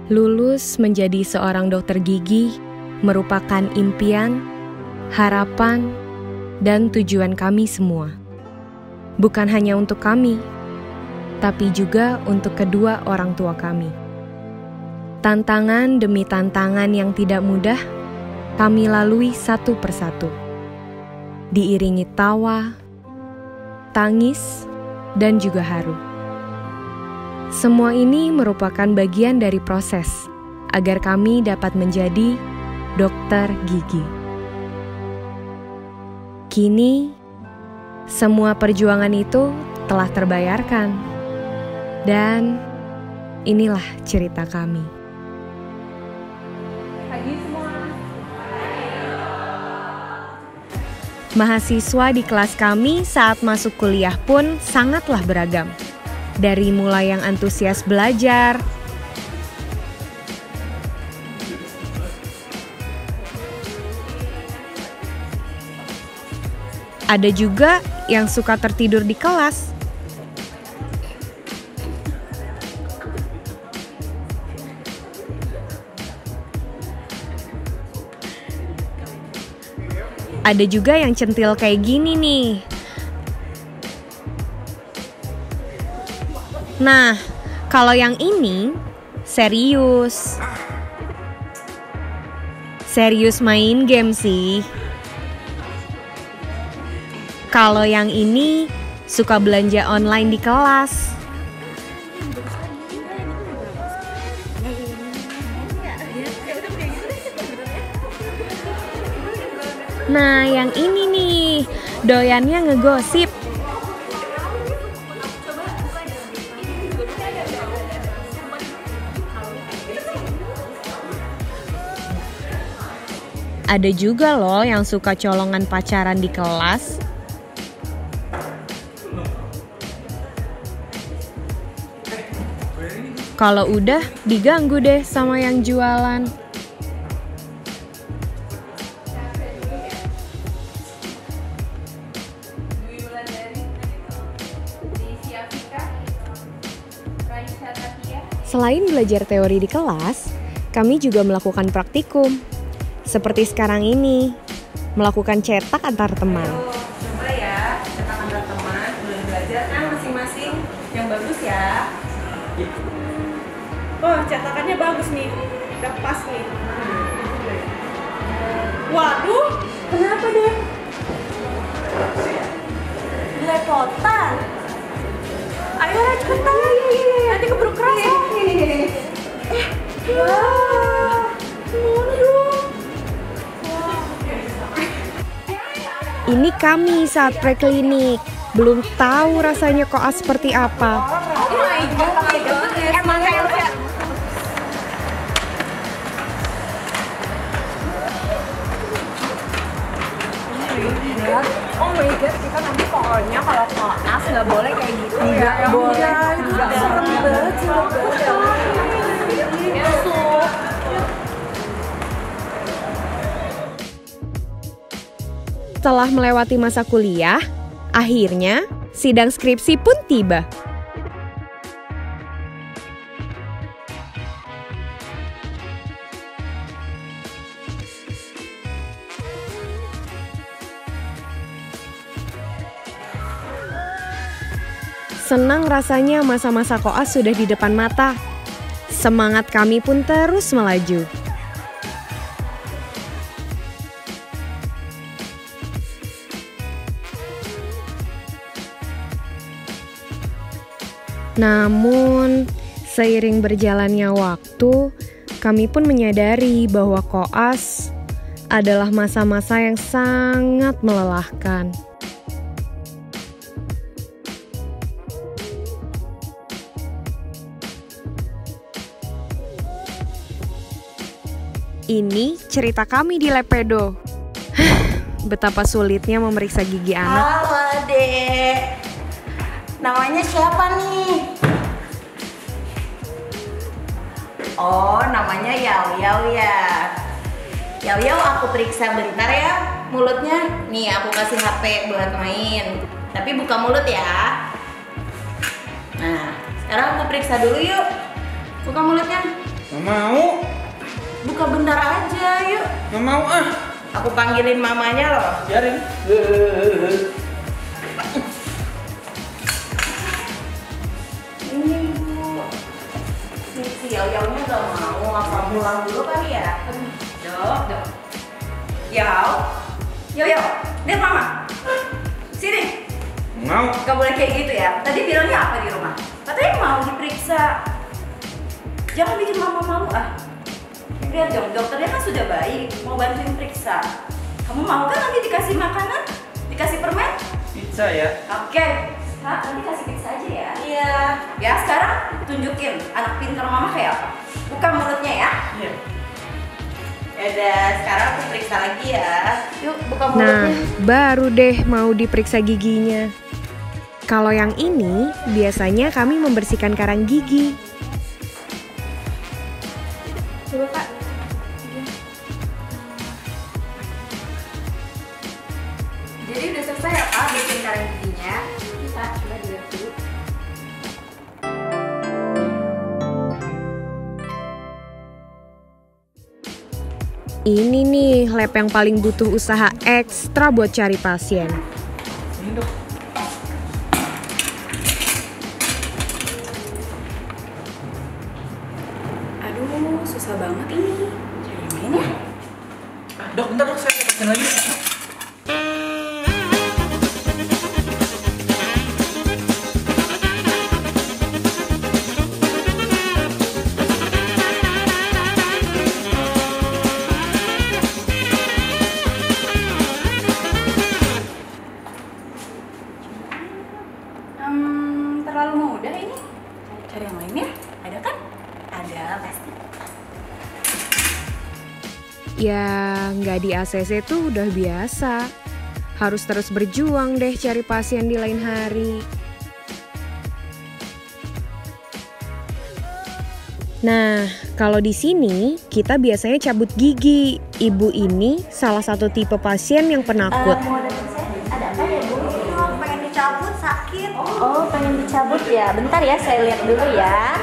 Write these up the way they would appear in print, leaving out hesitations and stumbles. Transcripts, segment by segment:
Lulus menjadi seorang dokter gigi merupakan impian, harapan, dan tujuan kami semua. Bukan hanya untuk kami, tapi juga untuk kedua orang tua kami. Tantangan demi tantangan yang tidak mudah, kami lalui satu persatu. Diiringi tawa, tangis, dan juga haru. Semua ini merupakan bagian dari proses agar kami dapat menjadi dokter gigi. Kini, semua perjuangan itu telah terbayarkan. Dan inilah cerita kami. Pagi semua. Mahasiswa di kelas kami saat masuk kuliah pun sangatlah beragam. Dari mulai yang antusias belajar, ada juga yang suka tertidur di kelas. Ada juga yang centil kayak gini nih. Nah, kalau yang ini serius. Serius main game sih. Kalau yang ini suka belanja online di kelas. Nah, yang ini nih, doyannya ngegosip. Ada juga loh yang suka colongan pacaran di kelas. Kalau udah, diganggu deh sama yang jualan. Selain belajar teori di kelas, kami juga melakukan praktikum. Seperti sekarang ini, melakukan cetak antar teman. Coba ya, cetak antar teman, boleh belajar kan masing-masing yang bagus ya. Oh, cetakannya bagus nih, udah pas nih. Waduh, kenapa deh? Belepotan. Ayo cepetan, nanti keburu keras. Wah, gimana dong? Ini kami saat preklinik, belum tahu rasanya koas seperti apa. Oh my god, emang kayak oh my god, kita nanti pokoknya kalau koas nggak boleh kayak gitu ya. Nggak boleh, itu serem banget sih. Setelah melewati masa kuliah, akhirnya sidang skripsi pun tiba. Senang rasanya masa-masa koas sudah di depan mata. Semangat kami pun terus melaju. Namun, seiring berjalannya waktu, kami pun menyadari bahwa koas adalah masa-masa yang sangat melelahkan. Ini cerita kami di Lepedo. Betapa sulitnya memeriksa gigi anak. Halo Dek, namanya siapa nih? Oh, namanya Yau Yau ya. Yau Yau, aku periksa bentar ya mulutnya. Nih, aku kasih HP buat main. Tapi buka mulut ya. Nah, sekarang aku periksa dulu yuk. Buka mulutnya. Nggak mau. Buka bentar aja, yuk. Nggak mau ah. Aku panggilin mamanya loh. Biarin. Ini Bu. Si Yau-Yaunya gak mau. Apa pulang dulu kali ya? Dok. Yau, lihat mama. Sini. Mau. Gak boleh kayak gitu ya. Tadi bilangnya apa di rumah? Katanya mau diperiksa. Jangan bikin mama malu ah. Lihat dong, dokternya kan sudah baik. Mau bantuin periksa. Kamu mau kan nanti dikasih makanan? Dikasih permen? Pizza ya. Oke. Nanti kasih pizza aja ya. Iya. Ya sekarang tunjukin anak pintar mama kayak apa. Buka mulutnya ya. Iya. Yaudah, sekarang aku periksa lagi ya. Yuk buka Nah, mulutnya. baru deh mau diperiksa giginya. Kalau yang ini, biasanya kami membersihkan karang gigi. Coba Kak. Jadi udah selesai ya Pak bikin karang giginya? Bisa, coba dilihat dulu. Ini nih lab yang paling butuh usaha ekstra buat cari pasien. Ini dok. Aduh, susah banget ini. Cari main ya? Dok, bentar dok, saya pesen lagi. Terlalu mudah ini. Cari yang lain ya? Ada kan? Ada pasti. Ya, nggak di ACC tuh udah biasa. Harus terus berjuang deh cari pasien di lain hari. Nah, kalau di sini kita biasanya cabut gigi. Ibu ini salah satu tipe pasien yang penakut. Ada apa ya Bu? Pengen dicabut, sakit. Oh, pengen dicabut ya? Bentar ya, saya lihat dulu ya.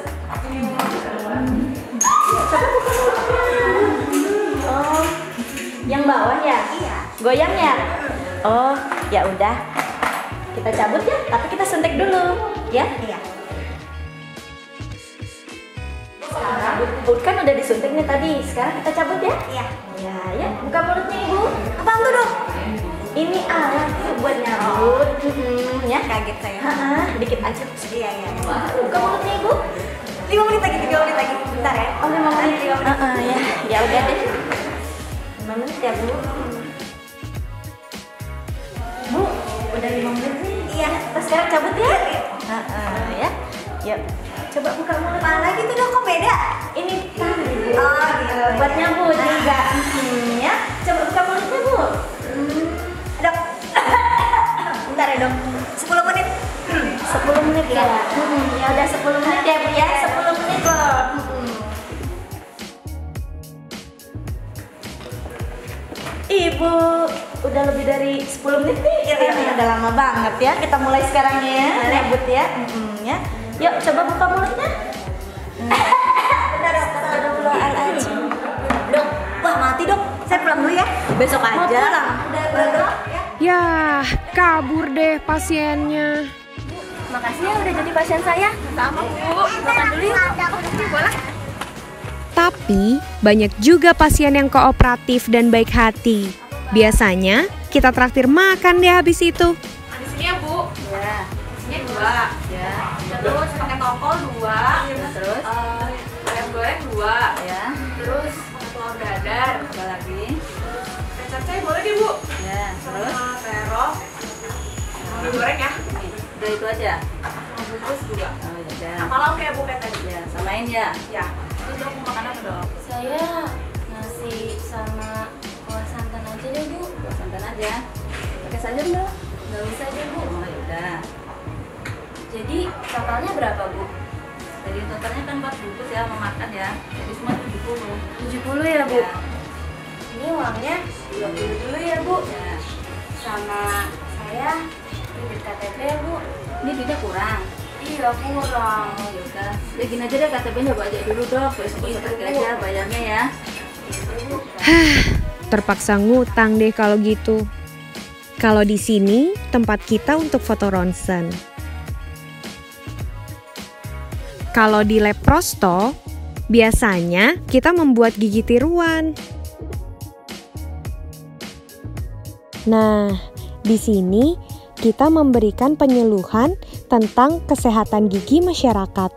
Oh, yang bawah ya? Iya. Goyang ya? Oh, ya udah. Kita cabut ya, tapi kita suntik dulu, ya? Iya. Kan udah disuntik nih tadi. Sekarang kita cabut ya? Iya. Ya, buka mulutnya Ibu. Apaan tuh dok? Ini alat buat nyabut. Ya. Kaget saya. Dikit aja. Iya. Buka mulutnya Ibu. 5 menit lagi, 3 menit lagi. Bentar ya. Oh, 5 menit. Lima menit. Ya. Ya udah deh. 5 menit ya, Bu. Bu, udah 5 menit nih. Iya. Terus sekarang cabut ya? Ya. Yuk. Coba buka mulut. Apaan lagi tuh dok? Kok beda? Ini tadi, Bu. Oh, gitu. Buat nyambut juga. Ya. Coba buka mulutnya, Bu. Dok. Bentar ya dok. 10 menit. 10 menit ya. Ya udah 10 menit ya, Bu ya. 10 menit loh. Ibu, udah lebih dari 10 menit nih. Iya. Udah lama banget ya. Kita mulai sekarang ya. Nyabut ya. Ya. Yuk, coba buka mulutnya. Bentar dok. Astagfirullahaladzim. Dok. Wah mati dok. Saya pulang dulu ya. Besok Mau aja. pulang? Udah dok. Ya. Yah, kabur deh pasiennya. Makasih ya udah jadi pasien saya. Sama, Bu. Makan dulu yuk. Boleh. Tapi banyak juga pasien yang kooperatif dan baik hati. Biasanya kita traktir makan deh habis itu. Di sini ya, Bu. Ya. Di sini 2. Ya. Terus pakai tokol 2. Terus ayam goreng 2. Ya. Terus telur dadar. Apa lagi? Kecap saya boleh deh, Bu. Ya. Terus terong. Ayam goreng ya. Udah itu aja. Bungkus juga. Oh, ya. Apa lauk ya, Bu, kayak tadi? Ya, samain ya. Ya. Terus dok mau makan apa, Dok? Saya nasi sama kuah santan aja deh Bu. Buat santan aja. Pakai sayur enggak? Nggak usah deh Bu. Oh, ya udah. Jadi totalnya berapa Bu? Jadi totalnya kan 4 bungkus ya, mau makan ya. Jadi semua 70. 70 ya Bu? Ya. Ini uangnya 20 dulu ya Bu. Ya. Sama saya titip KTP ya Bu. Ini duitnya kurang. Iya kurang. Oh yaudah, ya gini aja deh KTP-nya bawa aja dulu dok, besok aja bayarnya ya. Terpaksa ngutang deh kalau gitu. Kalau di sini tempat kita untuk foto ronsen. Kalau di lab prosto, biasanya kita membuat gigi tiruan. Nah, di sini kita memberikan penyuluhan tentang kesehatan gigi masyarakat.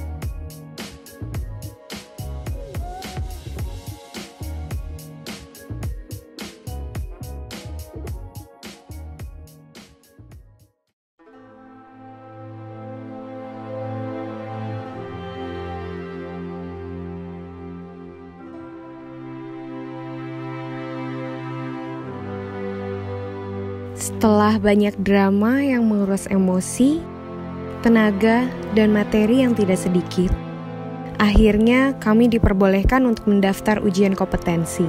Setelah banyak drama yang menguras emosi, tenaga, dan materi yang tidak sedikit, akhirnya kami diperbolehkan untuk mendaftar ujian kompetensi.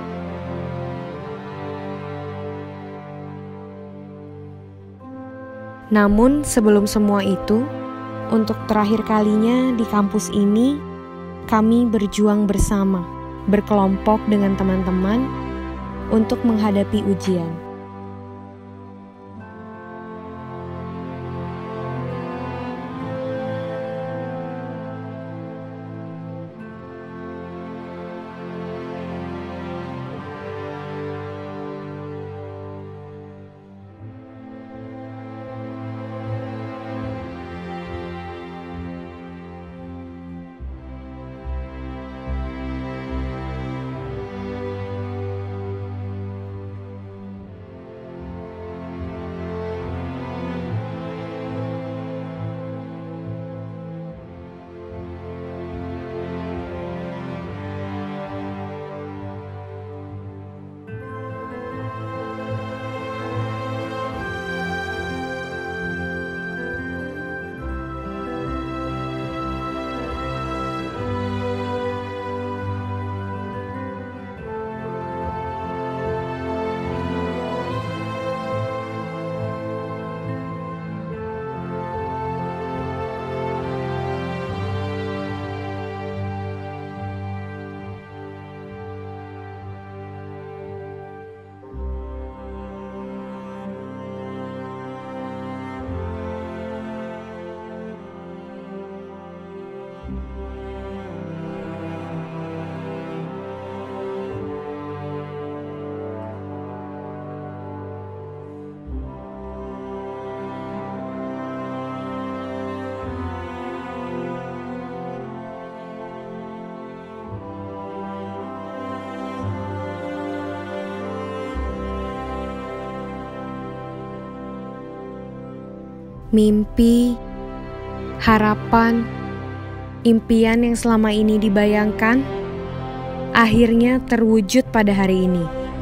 Namun sebelum semua itu, untuk terakhir kalinya di kampus ini, kami berjuang bersama, berkelompok dengan teman-teman untuk menghadapi ujian. Mimpi, harapan, impian yang selama ini dibayangkan, akhirnya terwujud pada hari ini.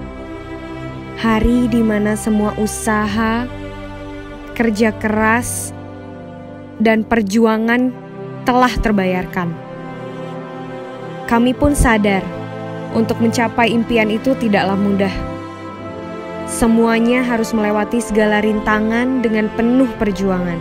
Hari di mana semua usaha, kerja keras, dan perjuangan telah terbayarkan. Kami pun sadar, untuk mencapai impian itu tidaklah mudah. Semuanya harus melewati segala rintangan dengan penuh perjuangan.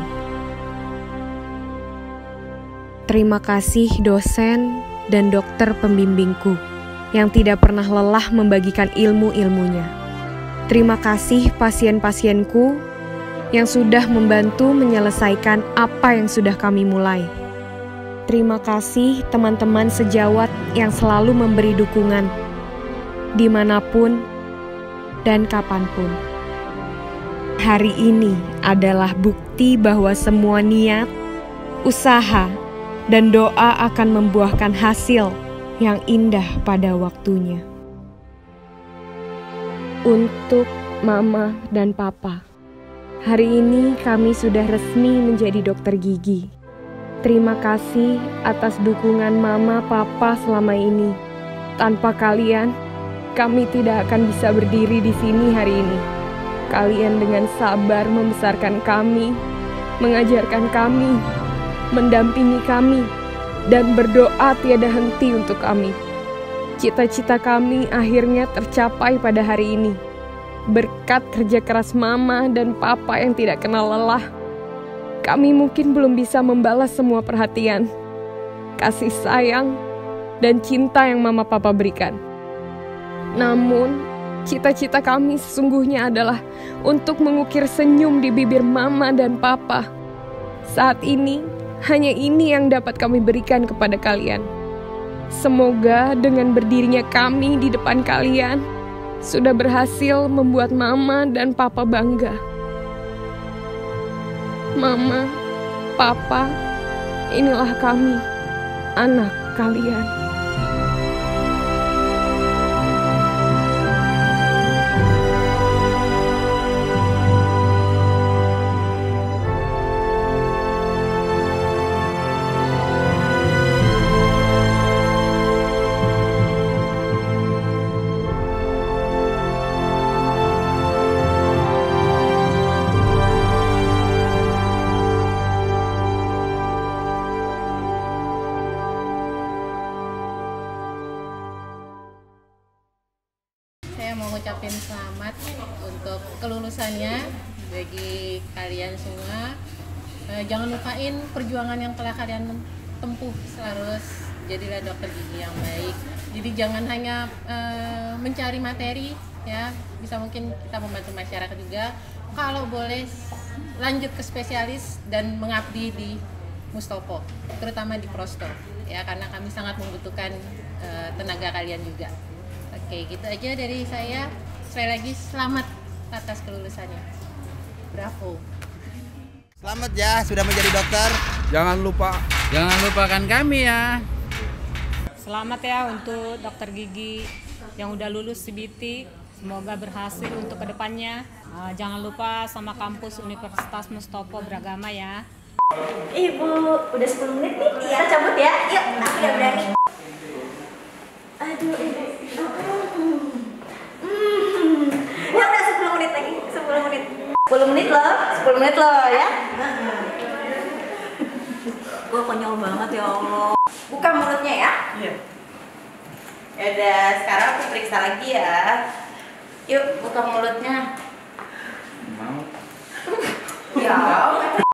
Terima kasih dosen dan dokter pembimbingku yang tidak pernah lelah membagikan ilmu-ilmunya. Terima kasih pasien-pasienku yang sudah membantu menyelesaikan apa yang sudah kami mulai. Terima kasih teman-teman sejawat yang selalu memberi dukungan, dimanapun dan kapanpun. Hari ini adalah bukti bahwa semua niat, usaha, dan doa akan membuahkan hasil yang indah pada waktunya. Untuk Mama dan Papa, hari ini kami sudah resmi menjadi dokter gigi. Terima kasih atas dukungan Mama, Papa selama ini. Tanpa kalian, kami tidak akan bisa berdiri di sini hari ini. Kalian dengan sabar membesarkan kami, mengajarkan kami, mendampingi kami, dan berdoa tiada henti untuk kami. Cita-cita kami akhirnya tercapai pada hari ini. Berkat kerja keras Mama dan Papa yang tidak kenal lelah, kami mungkin belum bisa membalas semua perhatian, kasih sayang, dan cinta yang Mama Papa berikan. Namun, cita-cita kami sesungguhnya adalah untuk mengukir senyum di bibir Mama dan Papa. Saat ini, hanya ini yang dapat kami berikan kepada kalian. Semoga dengan berdirinya kami di depan kalian, sudah berhasil membuat Mama dan Papa bangga. Mama, Papa, inilah kami, anak kalian. Saya mau ngucapin selamat untuk kelulusannya bagi kalian semua. Jangan lupain perjuangan yang telah kalian tempuh, harus jadilah dokter gigi yang baik. Jadi jangan hanya mencari materi, ya, bisa mungkin kita membantu masyarakat juga. Kalau boleh lanjut ke spesialis dan mengabdi di Mustopo, terutama di Prosto, ya, karena kami sangat membutuhkan tenaga kalian juga. Oke, gitu aja dari saya. Sekali lagi selamat atas kelulusannya. Bravo. Selamat ya sudah menjadi dokter. Jangan lupakan kami ya. Selamat ya untuk dokter gigi yang udah lulus CBT. Semoga berhasil untuk kedepannya. Jangan lupa sama kampus Universitas Mustopo Beragama ya. Ibu, udah 10 menit nih. Iya, kita cabut ya. Yuk, aku yang berani. Aduh, Ibu. Ya udah 10 menit lagi, 10 menit. 10 menit loh, 10 menit loh ya. Gue konyol banget ya Allah. Buka mulutnya ya. Iya. Ya udah, sekarang aku periksa lagi ya. Yuk, buka mulutnya. Mau. Ya.